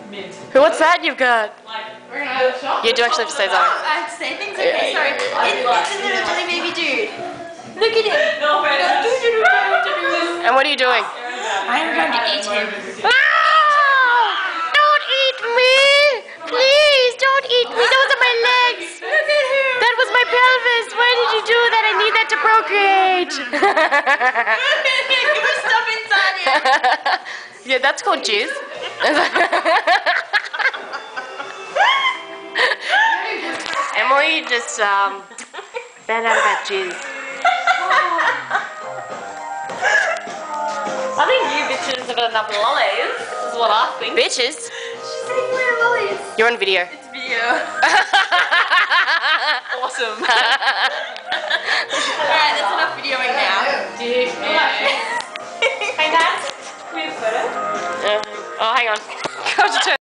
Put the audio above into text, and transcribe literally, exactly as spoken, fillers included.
What's that you've got? We're gonna have a shot. You do actually have to say something. I have to say things? Okay, sorry. It, it's a little jelly baby dude. Look at him. No, And what are you doing? I'm going to eat him. Ah! Don't eat me! Please, don't eat me. Those are my legs. Look at him. That was my pelvis. Why did you do that? I need that to procreate. Give us stuff inside here. Yeah, that's called jizz. Emily just um, found out about jizz. I think you bitches have got enough lollies, is what I think. Bitches, She's eating my lollies. you're on video. It's video. Awesome. Alright, that's enough videoing now. Dick, Hey, Nat, can we have a photo? Uh, oh, hang on. Go to turn.